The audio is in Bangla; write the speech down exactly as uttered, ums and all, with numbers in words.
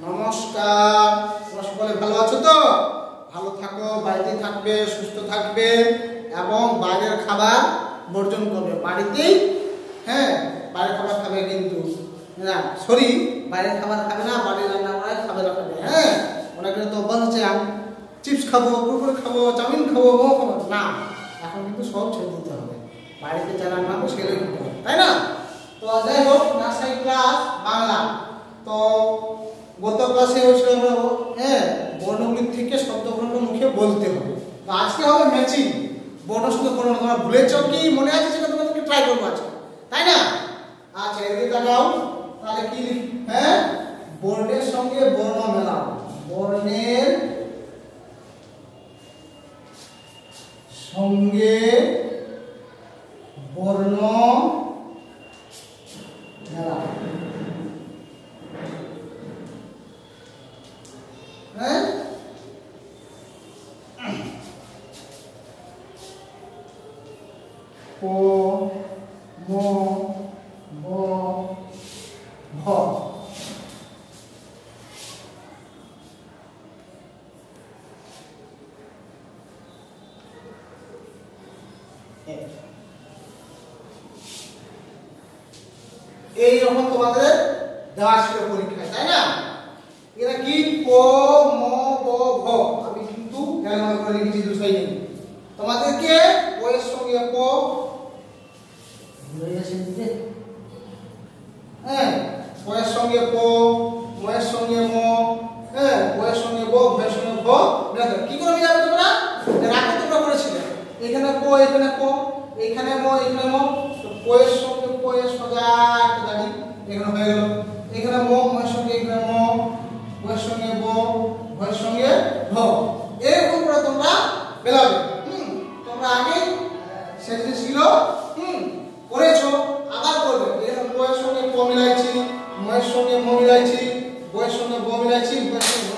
নমস্কার। তোমরা সকলে ভালো আছো তো? ভালো থাকো, বাড়িতে থাকবে, সুস্থ থাকবে এবং বাইরের খাবার বর্জন করবে। বাড়িতেই হ্যাঁ বাইরের খাবার খাবে, কিন্তু না সরি বাইরের খাবার খাবে না, বাড়ির রান্না করা খাবে না খাবে। হ্যাঁ অনেকের তো অভ্যাস আছে আমি চিপস খাবো, কুরকুরে খাবো, চাউমিন খাবো, মোমো খাবো। না, এখন কিন্তু সব ছেড়ে দিতে হবে। বাড়িতে যা রান্না হবে সেগুলো খেতে হবে, তাই না? তো যাই হোক, নার্সারি ক্লাস বাংলা। তো গত ক্লাসে হয়েছিল আমরা হ্যাঁ বর্ণগুলি থেকে শব্দগুলো মুখে বলতে হবে। তো আজকে হবে ম্যাচিং, বর্ণের সঙ্গে বর্ণ। তোমরা ভুলেছ কি? মনে আছে সেটা তোমাদেরকে ট্রাই করবো আজকে, তাই না? আচ্ছা এদিকে তাকাও, তাহলে কি লিখ? হ্যাঁ বর্ণের সঙ্গে বর্ণ মেলাও। বর্ণের সঙ্গে বর্ণ মেলাও। হ্যাঁ প ম ব ভ। এইরকম তোমাদের দেওয়া ছিল পরীক্ষায়, তাই না? এটা কি? প ম ব ভ। আমি কিন্তু গ্যালমা করে লিখেছি দু সাইডে। তোমাদেরকে প এর সঙ্গে প ভুলে গেছি দিতে। হ্যাঁ প এর সঙ্গে প, ম এর সঙ্গে ম, হ্যাঁ প এর সঙ্গে ব, ভ এর সঙ্গে ভ মিলাতে। কি করে মিলাবে তোমরা? রাখো তোমরা করেছিলে। এখানে প, এখানে প, এখানে ম, এখানে ম। তো প এর সঙ্গে প এর সোজা একটা দাঁড়ি এখানে হয়ে গেল। এখানে ম, ম এর সঙ্গে এখানে ম, ব এর সঙ্গে ব, ভ এর সঙ্গে ভ। এরকম করে তোমরা মেলাবে। হুম তোমরা আগে সেটা ছিল হুম করেছো, আবার করবে। এখানে প এর সঙ্গে প মিলাইছি, ম এর সঙ্গে ম মিলাইছি, ব এর সঙ্গে ব মিলাইছি, ভ এর সঙ্গে ভ